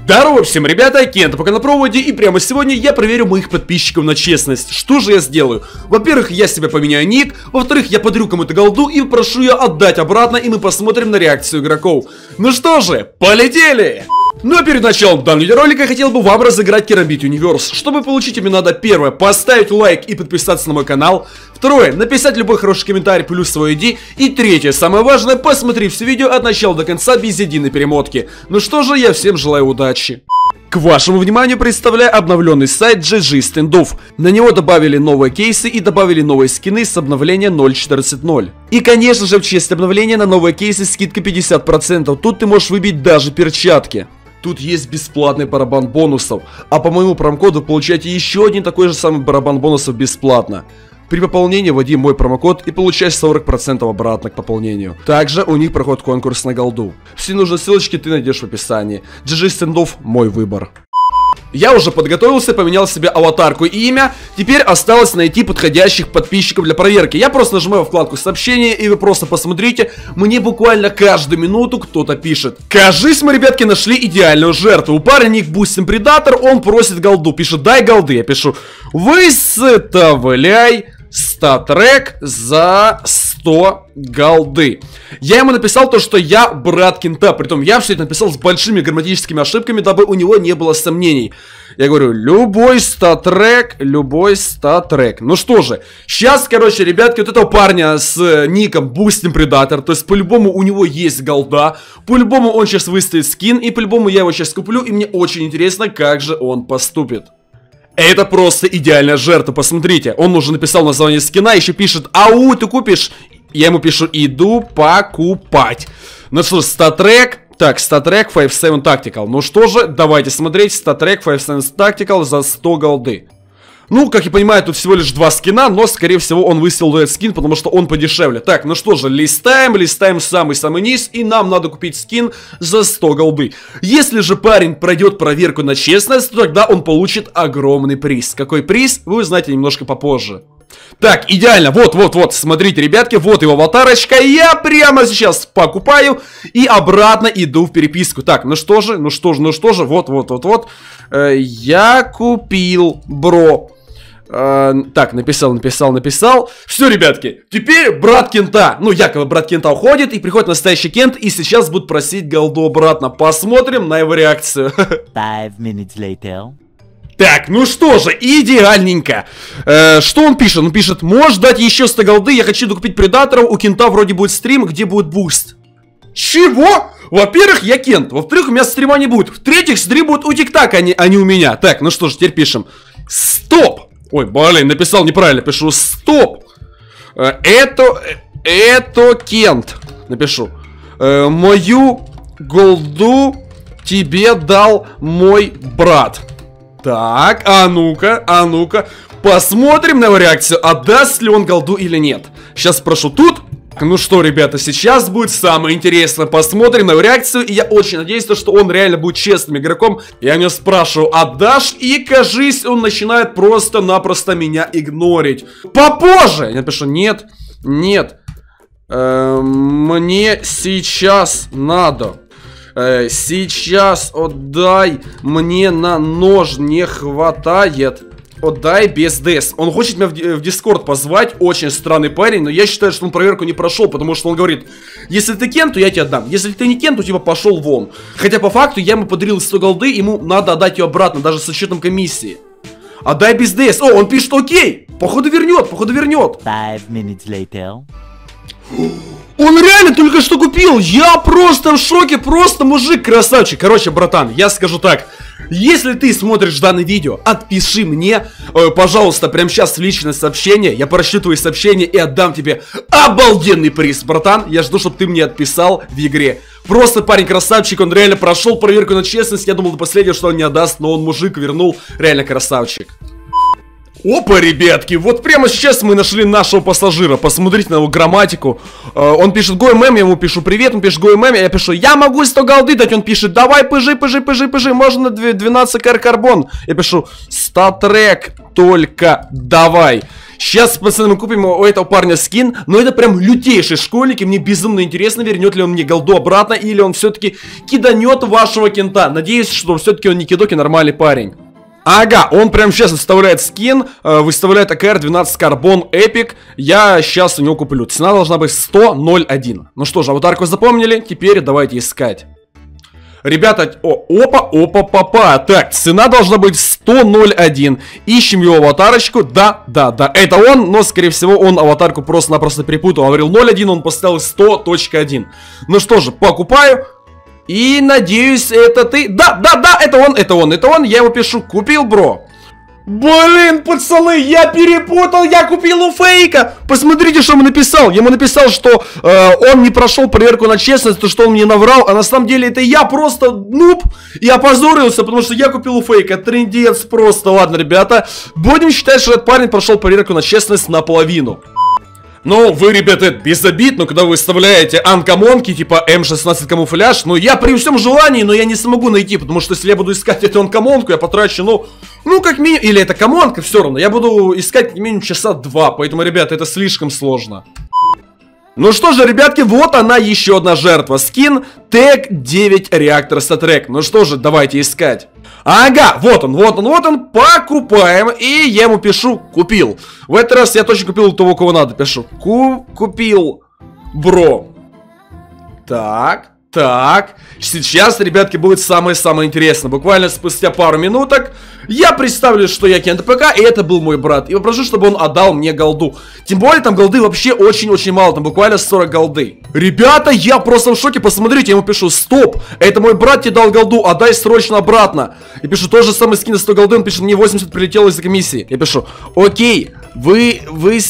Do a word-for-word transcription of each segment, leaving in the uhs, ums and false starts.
Здорово всем, ребята, Кент пока на проводе, и прямо сегодня я проверю моих подписчиков на честность. Что же я сделаю? Во-первых, я себе поменяю ник, во-вторых, я подарю кому-то голду и прошу ее отдать обратно, и мы посмотрим на реакцию игроков. Ну что же, полетели! Ну а перед началом данного видеоролика я хотел бы вам разыграть Керамбит Universe. Чтобы получить им надо, первое, поставить лайк и подписаться на мой канал. Второе, написать любой хороший комментарий плюс свой ай ди. И третье, самое важное, посмотри все видео от начала до конца без единой перемотки. Ну что же, я всем желаю удачи. К вашему вниманию представляю обновленный сайт джи джи Standoff. На него добавили новые кейсы и добавили новые скины с обновления ноль четырнадцать ноль. И конечно же, в честь обновления на новые кейсы скидка пятьдесят процентов. Тут ты можешь выбить даже перчатки. Тут есть бесплатный барабан бонусов, а по моему промокоду вы получаете еще один такой же самый барабан бонусов бесплатно. При пополнении вводи мой промокод и получаешь сорок процентов обратно к пополнению. Также у них проходит конкурс на голду. Все нужные ссылочки ты найдешь в описании. джи джи Standoff — мой выбор. Я уже подготовился, поменял себе аватарку и имя. Теперь осталось найти подходящих подписчиков для проверки. Я просто нажимаю вкладку сообщения, и вы просто посмотрите. Мне буквально каждую минуту кто-то пишет: кажись, мы, ребятки, нашли идеальную жертву. У парня ник Boosting Predator, он просит голду. Пишет: дай голды. Я пишу: выставляй статрек за сто голды. Я ему написал то, что я брат Кента. Притом я все это написал с большими грамматическими ошибками, дабы у него не было сомнений. Я говорю: любой статрек, любой статрек. Ну что же, сейчас, короче, ребятки, вот этого парня с ником Boosting Predator, то есть по-любому у него есть голда, по-любому он сейчас выставит скин, и по-любому я его сейчас куплю, и мне очень интересно, как же он поступит. Это просто идеальная жертва, посмотрите. Он уже написал название скина, еще пишет: ау, ты купишь? Я ему пишу: иду покупать. Ну что ж, статрек. Так, статрек пять семь Tactical. Ну что же, давайте смотреть. Статрек пять семь Tactical за сто голды. Ну, как я понимаю, тут всего лишь два скина, но, скорее всего, он выставил этот скин, потому что он подешевле. Так, ну что же, листаем, листаем самый-самый низ, и нам надо купить скин за сто голды. Если же парень пройдет проверку на честность, то тогда он получит огромный приз. Какой приз, вы узнаете немножко попозже. Так, идеально, вот-вот-вот, смотрите, ребятки, вот его аватарочка, я прямо сейчас покупаю и обратно иду в переписку. Так, ну что же, ну что же, ну что же, вот-вот-вот-вот, э, я купил, бро. Uh, так, написал, написал, написал. Все, ребятки, теперь брат Кента, ну якобы брат Кента уходит, и приходит настоящий Кент, и сейчас будут просить голду обратно. Посмотрим на его реакцию. Five minutes later. Так, ну что же, идеальненько. э, Что он пишет? Он пишет: можешь дать еще сто голды, я хочу докупить предаторов. У Кента вроде будет стрим, где будет буст. Чего? Во-первых, я Кент, во-вторых, у меня стрима не будет, в-третьих, стрим будет у ТикТака, а не, а не у меня. Так, ну что же, теперь пишем: стоп. Ой, блин, написал неправильно, пишу: стоп. Это, это Кент. Напишу: э, мою голду тебе дал мой брат. Так, а ну-ка, а ну-ка, посмотрим на его реакцию, отдаст ли он голду или нет. Сейчас спрошу тут. Ну что, ребята, сейчас будет самое интересное. Посмотрим на его реакцию, и я очень надеюсь, что он реально будет честным игроком. Я у него спрашиваю: отдашь? И, кажись, он начинает просто-напросто меня игнорить. Попозже! Я напишу: нет, нет, э, мне сейчас надо. Э, сейчас отдай, мне на нож не хватает. Отдай без ДС. Он хочет меня в, в Дискорд позвать. Очень странный парень, но я считаю, что он проверку не прошел, потому что он говорит: если ты Кент, то я тебе отдам. Если ты не Кент, то типа пошел вон. Хотя по факту я ему подарил сто голды, ему надо отдать ее обратно, даже с учетом комиссии. Отдай без ДС. О, он пишет: окей. Походу вернет, походу вернет. Five minutes later. Он реально только что купил. Я просто в шоке, просто мужик красавчик. Короче, братан, я скажу так: если ты смотришь данное видео, отпиши мне, э, пожалуйста, прямо сейчас в личное сообщение. Я прочту твои сообщения и отдам тебе обалденный приз, братан. Я жду, чтобы ты мне отписал в игре. Просто парень красавчик, он реально прошел проверку на честность. Я думал до последнего, что он не отдаст, но он мужик вернул. Реально красавчик. Опа, ребятки, вот прямо сейчас мы нашли нашего пассажира. Посмотрите на его грамматику. э, Он пишет GoMM, я ему пишу привет. Он пишет GoMM, я пишу я могу сто голды дать. Он пишет давай пыжи, пыжи, пыжи, пыжи. Можно двенадцать кэр карбон. Я пишу статрек, только давай. Сейчас, пацаны, мы купим у этого парня скин. Но это прям лютейший школьник. И мне безумно интересно, вернет ли он мне голду обратно, или он все-таки киданет вашего кента. Надеюсь, что все-таки он не кидок и нормальный парень. Ага, он прямо сейчас выставляет скин, э, выставляет АКР двенадцать карбон эпик. Я сейчас у него куплю. Цена должна быть сто ноль один. Ну что же, аватарку запомнили? Теперь давайте искать. Ребята, о, опа, опа, папа. Так, цена должна быть сто ноль один. Ищем его аватарочку. Да, да, да, это он, но скорее всего он аватарку просто-напросто перепутал. Он говорил ноль один, он поставил сто один. Ну что же, покупаю. И надеюсь, это ты. Да, да, да, это он, это он, это он. Я его пишу, купил, бро. Блин, пацаны, я перепутал, я купил у фейка. Посмотрите, что он написал. Я ему написал, что э, он не прошел проверку на честность, то что он мне наврал. А на самом деле это я просто нуб. И опозорился, потому что я купил у фейка. Трындец просто. Ладно, ребята, будем считать, что этот парень прошел проверку на честность наполовину. Ну, вы, ребята, без обид, но когда вы выставляете анкомонки, типа эм шестнадцать камуфляж, ну, я при всем желании, но я не смогу найти, потому что если я буду искать эту анкомонку, я потрачу, ну, ну, как минимум, или это комонка, все равно, я буду искать как минимум часа два, поэтому, ребята, это слишком сложно. Ну что же, ребятки, вот она еще одна жертва, скин Тэг девять реактор статрек. Ну что же, давайте искать. Ага, вот он, вот он, вот он, покупаем. И я ему пишу, купил. В этот раз я точно купил у того, кого надо, пишу. Ку купил, бро. Так, так. Сейчас, ребятки, будет самое-самое интересное. Буквально спустя пару минуток я представлю, что я Кент ПК, и это был мой брат. И попрошу, чтобы он отдал мне голду. Тем более, там голды вообще очень-очень мало. Там буквально сорок голды. Ребята, я просто в шоке. Посмотрите, я ему пишу, стоп, это мой брат тебе дал голду, отдай срочно обратно. Я пишу, тот же самый скин на сто голды. Он пишет, мне восемьдесят прилетело из-за комиссии. Я пишу, окей, вы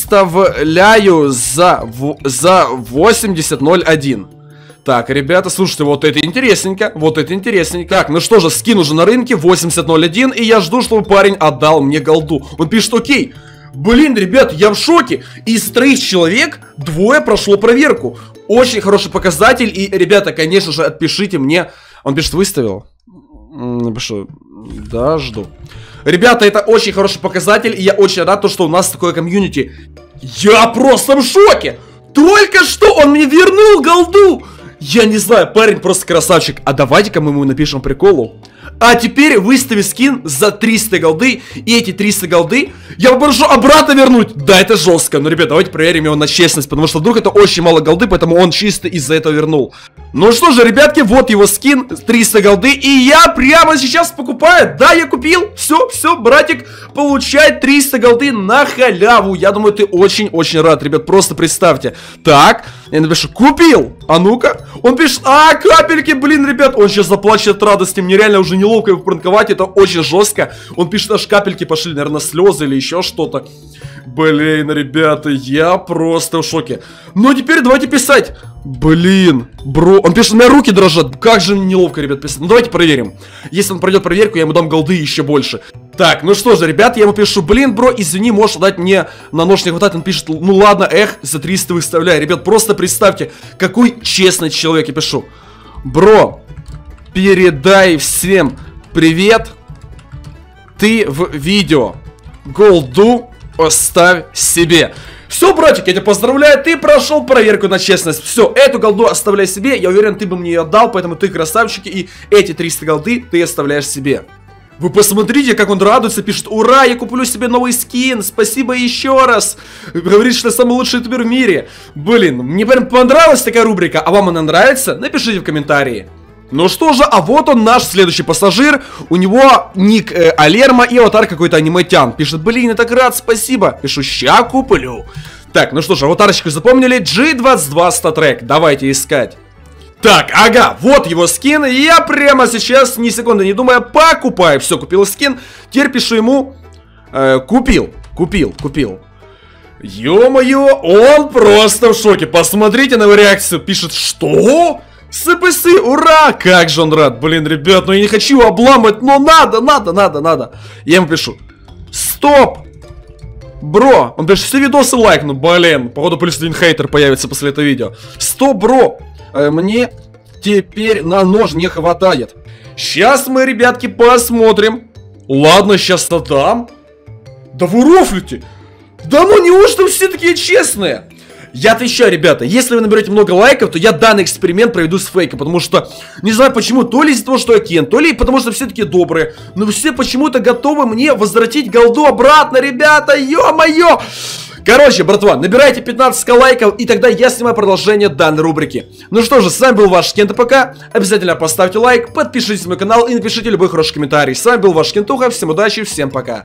выставляю за, в, за восемьдесят ноль один. Так, ребята, слушайте, вот это интересненько, вот это интересненько. Так, ну что же, скин уже на рынке, восемьдесят ноль один, и я жду, чтобы парень отдал мне голду. Он пишет, окей. Блин, ребят, я в шоке. Из троих человек двое прошло проверку. Очень хороший показатель, и, ребята, конечно же, отпишите мне. Он пишет, выставил? Напишу, да, жду. Ребята, это очень хороший показатель, и я очень рад, что у нас такое комьюнити. Я просто в шоке. Только что он мне вернул голду. Я не знаю, парень просто красавчик. А давайте-ка мы ему напишем приколу. А теперь выстави скин за триста голды. И эти триста голды я попрошу обратно вернуть. Да, это жестко. Но, ребят, давайте проверим его на честность. Потому что вдруг это очень мало голды, поэтому он чисто из-за этого вернул. Ну что же, ребятки, вот его скин, триста голды. И я прямо сейчас покупаю. Да, я купил. Все, все, братик получает триста голды на халяву. Я думаю, ты очень-очень рад, ребят. Просто представьте. Так, я напишу, купил. А ну-ка. Он пишет, а, капельки, блин, ребят. Он сейчас заплачет от радости. Мне реально уже неловко его пранковать. Это очень жестко. Он пишет, аж капельки пошли, наверное, слезы или еще что-то. Блин, ребята, я просто в шоке. Ну, а теперь давайте писать. Блин, бро. Он пишет, у меня руки дрожат. Как же неловко, ребят, писать. Ну, давайте проверим. Если он пройдет проверку, я ему дам голды еще больше. Так, ну что же, ребят, я ему пишу, блин, бро, извини, можешь дать мне на нож не хватает. Он пишет, ну ладно, эх, за триста выставляй. Ребят, просто представьте, какой честный человек. Я пишу, бро, передай всем привет. Ты в видео. Голду оставь себе. Все, братик, я тебя поздравляю, ты прошел проверку на честность. Все, эту голду оставляй себе. Я уверен, ты бы мне ее отдал, поэтому ты красавчик. И эти триста голды ты оставляешь себе. Вы посмотрите, как он радуется, пишет, ура, я куплю себе новый скин, спасибо еще раз. Говорит, что я самый лучший ютубер в мире. Блин, мне прям понравилась такая рубрика, а вам она нравится? Напишите в комментарии. Ну что же, а вот он наш следующий пассажир. У него ник э, Алерма и аватар какой-то аниметян. Пишет, блин, я так рад, спасибо. Пишу, ща куплю. Так, ну что же, аватарочку запомнили, джи двадцать два статрек, давайте искать. Так, ага, вот его скин. И я прямо сейчас, ни секунды не думая, покупаю. Все, купил скин. Теперь пишу ему э, купил, купил, купил. Ё-моё, он просто в шоке. Посмотрите на его реакцию. Пишет, что? СПС, ура! Как же он рад. Блин, ребят, ну я не хочу его обламывать, но надо, надо, надо, надо. Я ему пишу, стоп, бро, он даже все видосы лайкнул, блин. Походу, плюс один хейтер появится после этого видео. сто, бро, э, мне теперь на нож не хватает. Сейчас мы, ребятки, посмотрим. Ладно, сейчас отдам. Да вы рофлите. Да ну неужто все такие честные? Я отвечаю, ребята, если вы наберете много лайков, то я данный эксперимент проведу с фейком, потому что, не знаю почему, то ли из-за того, что я Кен, то ли потому что все такие добрые, но все почему-то готовы мне возвратить голду обратно, ребята, ё-моё! Короче, братва, набирайте пятнадцать лайков, и тогда я снимаю продолжение данной рубрики. Ну что же, с вами был ваш Кен ТПК, обязательно поставьте лайк, подпишитесь на мой канал и напишите любой хороший комментарий. С вами был ваш Кентуха, всем удачи, всем пока.